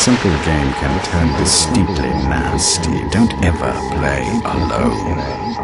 simple game can turn distinctly nasty. Don't ever play alone.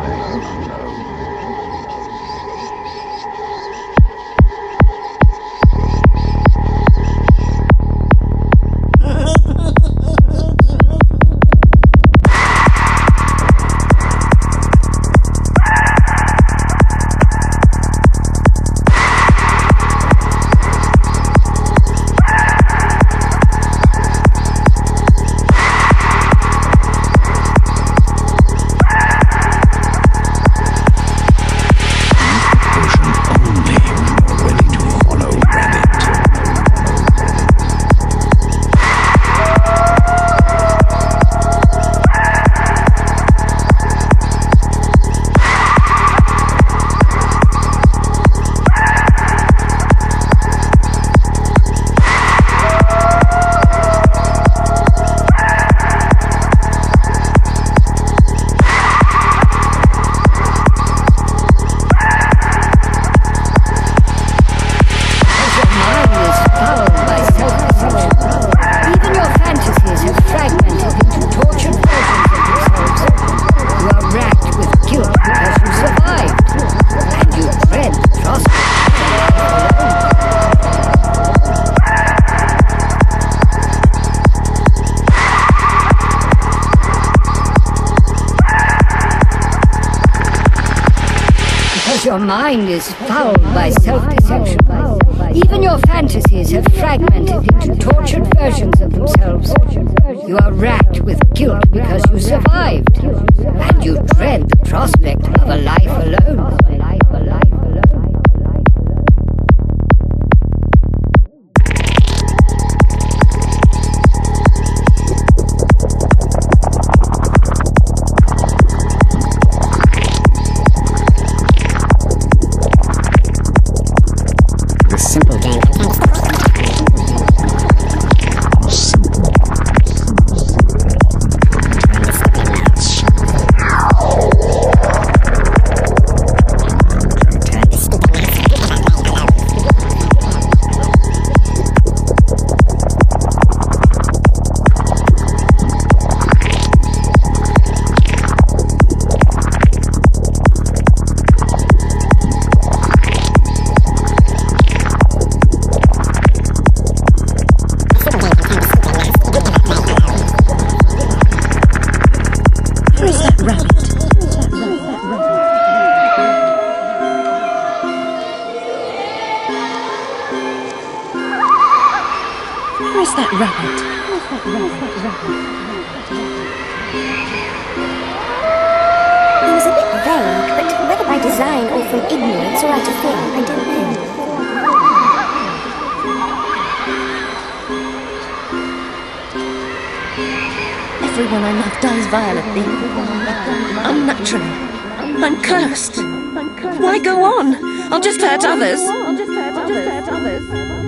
Your mind is fouled by self-deception. Even your fantasies have fragmented into tortured versions of themselves. You are racked with guilt because you survived, and you dread the prospect of a life alone. Simple game. Where's that rabbit? He was a bit vague, but whether by design or from ignorance or out of fear, I don't know. Everyone I love dies violently, unnaturally. I'm cursed. Why go on? I'll just hurt others.